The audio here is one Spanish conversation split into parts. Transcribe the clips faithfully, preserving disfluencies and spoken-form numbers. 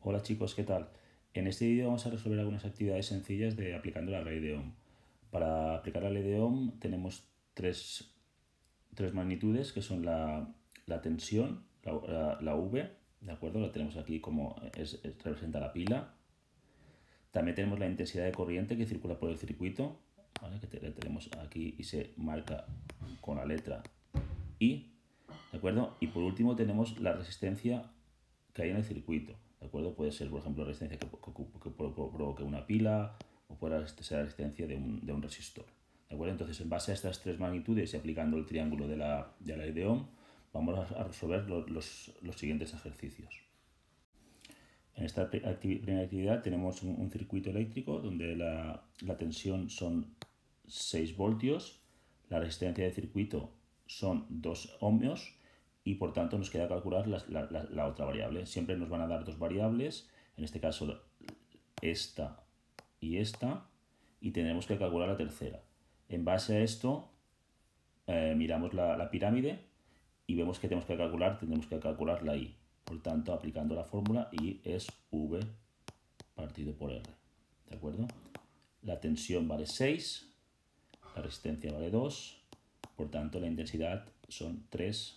Hola chicos, ¿qué tal? En este vídeo vamos a resolver algunas actividades sencillas de aplicando la ley de Ohm. Para aplicar la ley de Ohm tenemos tres, tres magnitudes que son la, la tensión, la, la, la V, ¿de acuerdo? La tenemos aquí como es, es- representa la pila. También tenemos la intensidad de corriente que circula por el circuito, ¿vale? Que te- la tenemos aquí y se marca con la letra I, ¿de acuerdo? Y por último tenemos la resistencia que hay en el circuito, ¿de acuerdo? Puede ser, por ejemplo, resistencia que, que, que provoque una pila o puede ser la resistencia de un, de un resistor, ¿de acuerdo? Entonces, en base a estas tres magnitudes y aplicando el triángulo de la, de la ley de Ohm, vamos a resolver los, los, los siguientes ejercicios. En esta activi primera actividad tenemos un, un circuito eléctrico donde la, la tensión son seis voltios, la resistencia del circuito son dos ohmios y por tanto nos queda calcular la, la, la, la otra variable. Siempre nos van a dar dos variables, en este caso esta y esta, y tenemos que calcular la tercera. En base a esto eh, miramos la, la pirámide y vemos que tenemos que calcular, tenemos que calcular la I. Por tanto, aplicando la fórmula, I es V partido por R. ¿De acuerdo? La tensión vale seis, la resistencia vale dos, por tanto la intensidad son tres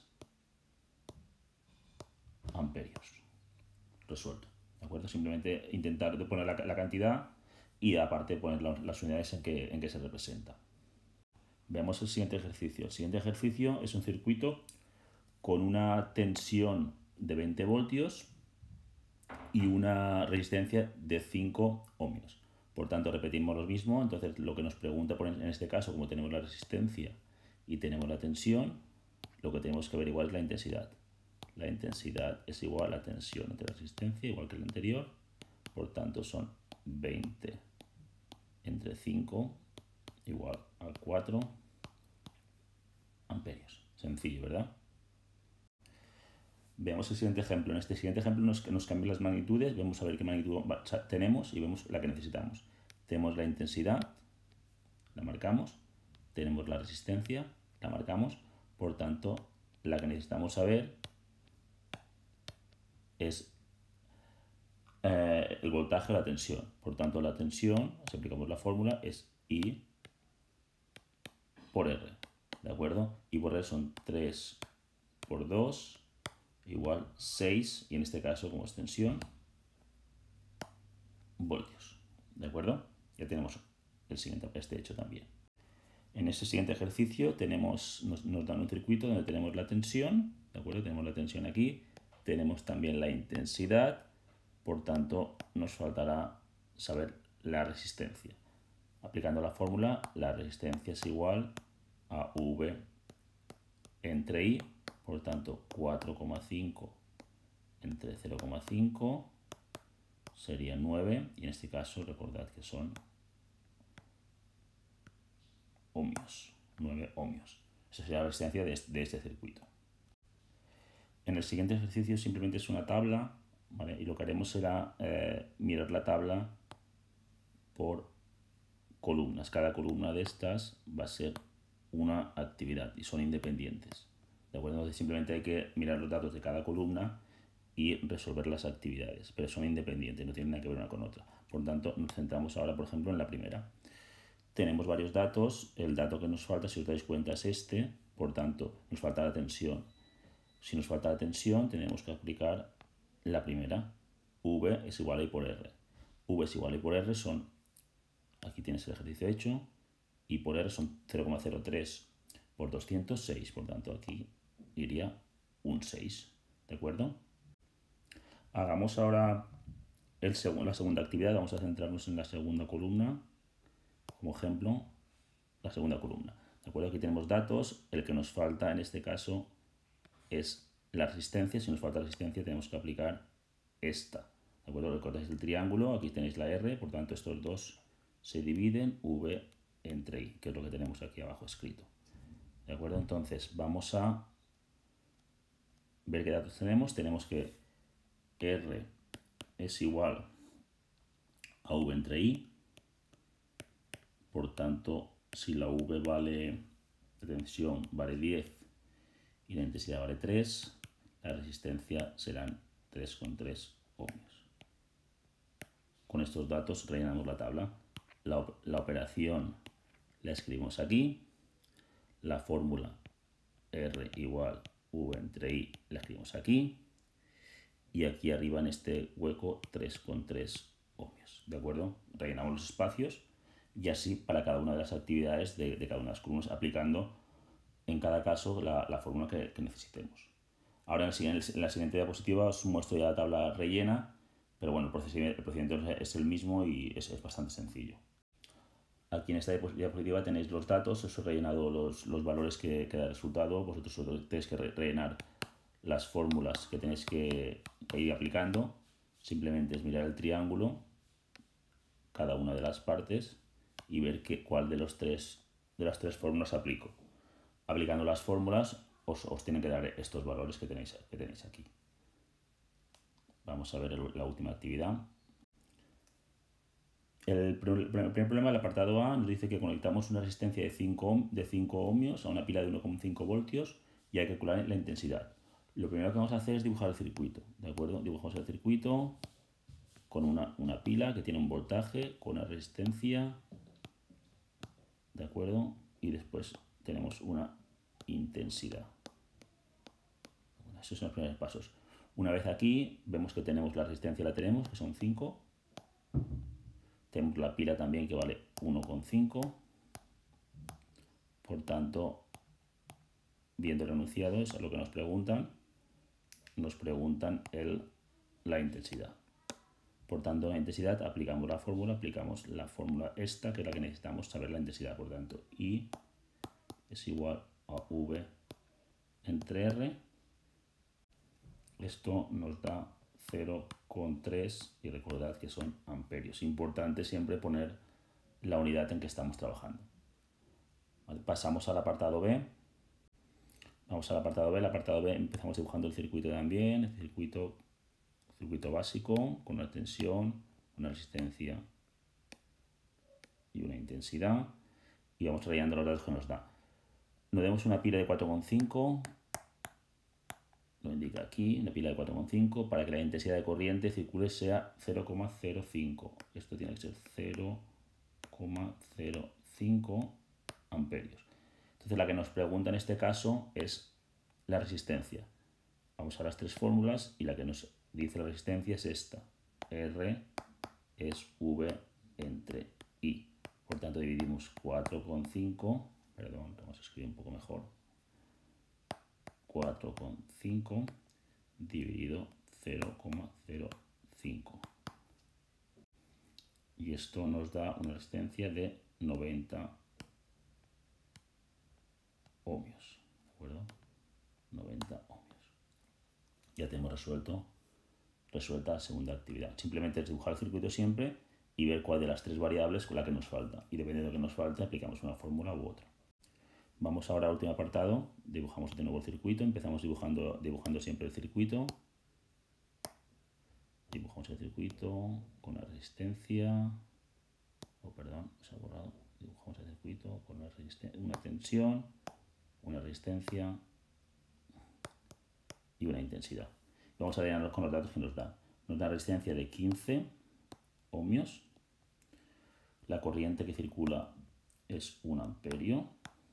amperios. Resuelto. ¿De acuerdo? Simplemente intentar poner la, la cantidad y aparte poner la, las unidades en que, en que se representa. Veamos el siguiente ejercicio. El siguiente ejercicio es un circuito con una tensión de veinte voltios y una resistencia de cinco ohmios. Por tanto, repetimos lo mismo. Entonces, lo que nos pregunta en este caso, como tenemos la resistencia y tenemos la tensión, lo que tenemos que averiguar es la intensidad. La intensidad es igual a la tensión entre la resistencia, igual que el anterior. Por tanto, son veinte entre cinco igual a cuatro amperios. Sencillo, ¿verdad? Veamos el siguiente ejemplo. En este siguiente ejemplo nos, nos cambian las magnitudes, vamos a ver qué magnitud tenemos y vemos la que necesitamos. Tenemos la intensidad, la marcamos, tenemos la resistencia, la marcamos, por tanto, la que necesitamos saber es eh, el voltaje o la tensión. Por tanto, la tensión, si aplicamos la fórmula, es I por R, ¿de acuerdo? I por R son tres por dos igual seis, y en este caso, como es tensión, voltios, ¿de acuerdo? Ya tenemos el siguiente, este hecho también. En este siguiente ejercicio tenemos, nos, nos dan un circuito donde tenemos la tensión, ¿de acuerdo? Tenemos la tensión aquí, tenemos también la intensidad, por tanto nos faltará saber la resistencia. Aplicando la fórmula, la resistencia es igual a V entre I, por tanto cuatro coma cinco entre cero coma cinco sería nueve, y en este caso recordad que son ohmios, nueve ohmios. Esa sería la resistencia de este, de este circuito. En el siguiente ejercicio simplemente es una tabla, ¿vale? Y lo que haremos será eh, mirar la tabla por columnas. Cada columna de estas va a ser una actividad y son independientes, ¿de acuerdo? Entonces simplemente hay que mirar los datos de cada columna y resolver las actividades, pero son independientes, no tienen nada que ver una con otra. Por tanto, nos centramos ahora, por ejemplo, en la primera. Tenemos varios datos, el dato que nos falta, si os dais cuenta, es este, por tanto, nos falta la tensión. Si nos falta la tensión, tenemos que aplicar la primera. V es igual a I por R. V es igual a I por R son, aquí tienes el ejercicio hecho, I por R son cero coma cero tres por doscientos seis, por tanto aquí iría un seis, ¿de acuerdo? Hagamos ahora el seg la segunda actividad, vamos a centrarnos en la segunda columna, como ejemplo, la segunda columna. ¿De acuerdo? Aquí tenemos datos, el que nos falta en este caso es la resistencia. Si nos falta resistencia tenemos que aplicar esta. ¿De acuerdo? Recordáis el triángulo, aquí tenéis la R, por tanto estos dos se dividen, V entre I, que es lo que tenemos aquí abajo escrito. ¿De acuerdo? Entonces vamos a ver qué datos tenemos. Tenemos que R es igual a V entre I, por tanto si la V vale, la tensión vale diez y la intensidad vale tres, la resistencia serán tres coma tres ohmios. con estos datos rellenamos la tabla. La, la operación la escribimos aquí, la fórmula R igual V entre I la escribimos aquí, y aquí arriba en este hueco tres coma tres ohmios, ¿de acuerdo? Rellenamos los espacios y así para cada una de las actividades de, de cada una de las columnas, aplicando en cada caso la, la fórmula que, que necesitemos. Ahora en, el, en la siguiente diapositiva os muestro ya la tabla rellena, pero bueno, el procedimiento, el procedimiento es el mismo y es, es bastante sencillo. Aquí en esta diapositiva tenéis los datos, os he rellenado los, los valores que, que da el resultado. Vosotros solo tenéis que rellenar las fórmulas que tenéis que, que ir aplicando. Simplemente es mirar el triángulo, cada una de las partes, y ver que, cuál de, los tres, de las tres fórmulas aplico. Aplicando las fórmulas os, os tienen que dar estos valores que tenéis, que tenéis aquí. Vamos a ver el, la última actividad. El primer problema, el apartado A, nos dice que conectamos una resistencia de cinco, de cinco ohmios a una pila de uno coma cinco voltios y hay que calcular la intensidad. Lo primero que vamos a hacer es dibujar el circuito, ¿de acuerdo? Dibujamos el circuito con una, una pila que tiene un voltaje, con una resistencia, ¿de acuerdo? Y después tenemos una intensidad. Bueno, esos son los primeros pasos. Una vez aquí, vemos que tenemos la resistencia, la tenemos, que son cinco. Tenemos la pila también que vale uno coma cinco. Por tanto, viendo el enunciado, es a lo que nos preguntan. Nos preguntan el, la intensidad. Por tanto, la intensidad, aplicamos la fórmula, aplicamos la fórmula esta, que es la que necesitamos saber la intensidad. Por tanto, I es igual a V entre R. Esto nos da cero coma tres y recordad que son amperios. Importante siempre poner la unidad en que estamos trabajando. Vale, pasamos al apartado B. Vamos al apartado B. El apartado B empezamos dibujando el circuito también, el circuito, circuito básico con una tensión, una resistencia y una intensidad. Y vamos rellenando los datos que nos da. Nos demos una pila de cuatro coma cinco. Lo indica aquí, una pila de cuatro coma cinco, para que la intensidad de corriente circule sea cero coma cero cinco. Esto tiene que ser cero coma cero cinco amperios. Entonces la que nos pregunta en este caso es la resistencia. Vamos a las tres fórmulas y la que nos dice la resistencia es esta. R es V entre I. Por tanto dividimos cuatro coma cinco, perdón, vamos a escribir un poco mejor. cuatro coma cinco dividido cero coma cero cinco. Y esto nos da una resistencia de noventa ohmios. ¿De acuerdo? noventa ohmios. Ya tenemos resuelto, resuelta la segunda actividad. Simplemente es dibujar el circuito siempre y ver cuál de las tres variables con la que nos falta. Y dependiendo de lo que nos falte, aplicamos una fórmula u otra. Vamos ahora al último apartado, dibujamos de nuevo el circuito, empezamos dibujando, dibujando siempre el circuito. Dibujamos el circuito con la resistencia, oh perdón, se ha borrado. Dibujamos el circuito con una, una tensión, una resistencia y una intensidad. Vamos a rellenarlos con los datos que nos da. Nos da resistencia de quince ohmios, la corriente que circula es un amperio.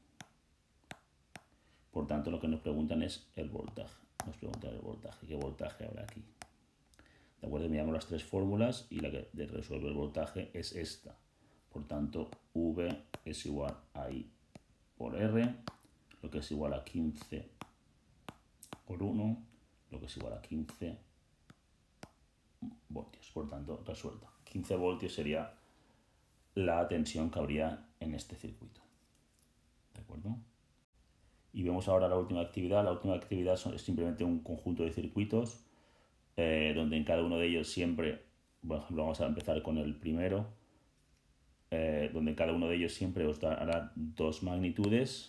Por tanto, lo que nos preguntan es el voltaje. Nos preguntan el voltaje. ¿Qué voltaje habrá aquí? ¿De acuerdo? Miramos las tres fórmulas y la que resuelve el voltaje es esta. Por tanto, V es igual a I por R, lo que es igual a quince por uno, lo que es igual a quince voltios. Por tanto, resuelta. quince voltios sería la tensión que habría en este circuito. ¿De acuerdo? Y vemos ahora la última actividad. La última actividad es simplemente un conjunto de circuitos eh, donde en cada uno de ellos siempre, por ejemplo, vamos a empezar con el primero, eh, donde en cada uno de ellos siempre os dará dos magnitudes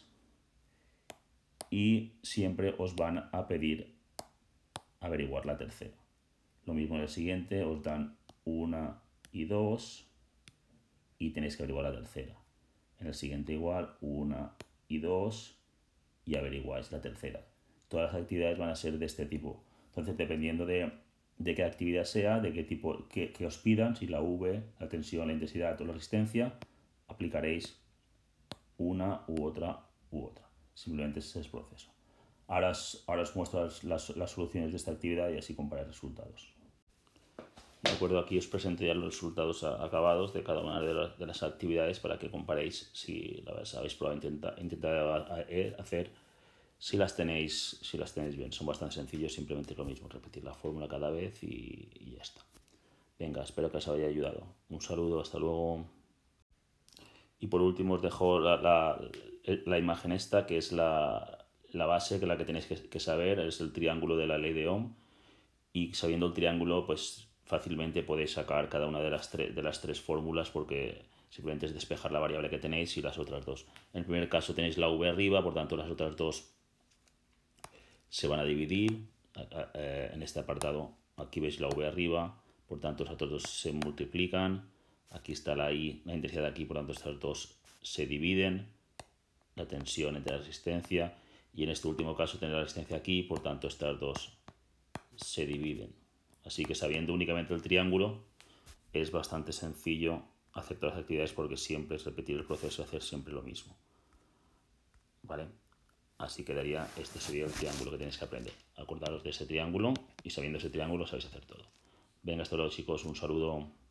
y siempre os van a pedir averiguar la tercera. Lo mismo en el siguiente, os dan una y dos y tenéis que averiguar la tercera. En el siguiente igual, una y dos y averiguáis la tercera. Todas las actividades van a ser de este tipo. Entonces, dependiendo de, de qué actividad sea, de qué tipo, que, que os pidan, si la V, la tensión, la intensidad o la resistencia, aplicaréis una u otra u otra. Simplemente ese es el proceso. Ahora os, ahora os muestro las, las, las soluciones de esta actividad y así comparar resultados. De acuerdo, aquí os presento ya los resultados acabados de cada una de las, de las actividades para que comparéis si las habéis probado intenta, intentado hacer, si las, tenéis, si las tenéis bien. Son bastante sencillos, simplemente lo mismo, repetir la fórmula cada vez y, y ya está. Venga, espero que os haya ayudado. Un saludo, hasta luego. Y por último os dejo la, la, la imagen esta, que es la, la base, que la que tenéis que, que saber, es el triángulo de la ley de Ohm. Y sabiendo el triángulo, pues fácilmente podéis sacar cada una de las, de las tres fórmulas, porque simplemente es despejar la variable que tenéis y las otras dos. En el primer caso tenéis la V arriba, por tanto las otras dos se van a dividir. En este apartado aquí veis la V arriba, por tanto los otros dos se multiplican. Aquí está la I, la intensidad de aquí, por tanto estas dos se dividen. La tensión entre la resistencia. Y en este último caso tenéis la resistencia aquí, por tanto estas dos se dividen. Así que sabiendo únicamente el triángulo es bastante sencillo hacer todas las actividades, porque siempre es repetir el proceso y hacer siempre lo mismo. ¿Vale? Así quedaría, este sería el triángulo que tenéis que aprender. Acordaros de ese triángulo y sabiendo ese triángulo sabéis hacer todo. Venga, hasta luego chicos, un saludo.